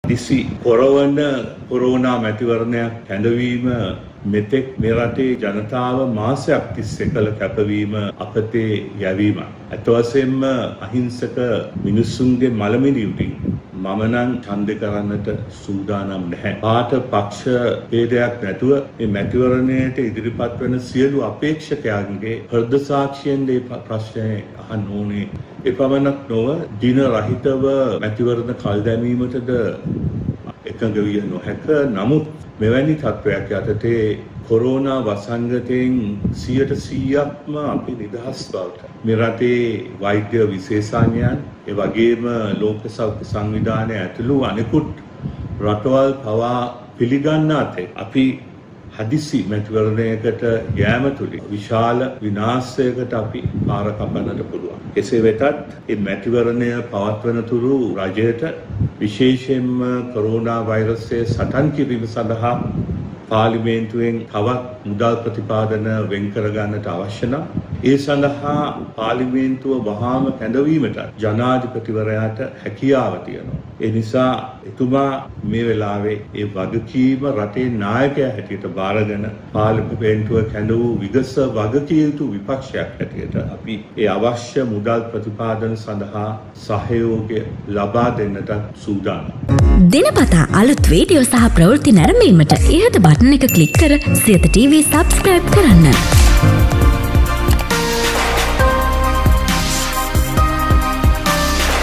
දිසි corona මැතිවරණයක් කැඳවීම මෙතෙක් මේ රටේ ජනතාව මාසයක් තිස්සේ කළ කැපවීම අපතේ යැවීම. අත වශයෙන්ම අහිංසක මිනිසුන්ගේ මලමිණියුටින් මම නම් ඡන්දේ කරන්නට සූදානම් නැහැ. පාට පක්ෂ ભેදයක් නැතුව මේ මැතිවරණයට ඉදිරිපත් වෙන සියලු අපේක්ෂකයන්ගේ හෘද සාක්ෂියෙන් මේ ප්‍රශ්නේ අහන්න ඕනේ. ඒ පමණක් නොව දින රහිතව මැතිවරණ කල් දැමීමටද එකඟ විය නොහැක. නමුත් මෙවැනි තත්ත්වයක් යටතේ කොරෝනා වසංගතයෙන් 100%ක්ම අපි නිදහස් බවට මේ රටේ වෛද්‍ය විශේෂඥයන් ඒ වගේම ලෝක සෞඛ්‍ය සංවිධානය ඇතුළු අනෙකුත් රටවල් පවා පිළිගන්නාතේ අපි හදිසි මැතිවරණයකට යෑම තුලින් විශාල විනාශයකට අපි පාර කපන්නට පුළුවන්. එසේ වෙතත් මේ මැතිවරණය පවත්වන තුරු රජයට විශේෂයෙන්ම කොරෝනා වෛරසය සටන් කිරීම සඳහා පාර්ලිමේන්තුවෙන් තවත් මුදල් ප්‍රතිපාදන වෙන් කර ගන්නට අවශ්‍ය නම් ඒ සඳහා පාර්ලිමේන්තුව වහාම කැඳවීමට ජනාධිපතිවරයාට හැකියාව තියෙනවා. ඒ නිසා එතුමා මේ වෙලාවේ ඒ වගකීම රටේ නායකයා හැටියට බාරගෙන පාර්ලිමේන්තුව කැඳවූ විගස වගකිය යුතු විපක්ෂයක් හැටියට අපි ඒ අවශ්‍ය මුදල් ප්‍රතිපාදන සඳහා සහයෝගය ලබා දෙන්නට සූදානම්. දිනපතා අලුත් වීඩියෝ සහ ප්‍රවෘත්ති නැරඹීමට ඉහත බටන් එක ක්ලික් කර සියත TV සබ්ස්ක්‍රයිබ් කරන්න.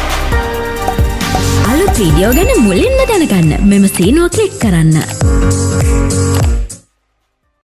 අලුත් වීඩියෝ ගැන මුලින්ම දැනගන්න මෙම සීනුව ක්ලික් කරන්න.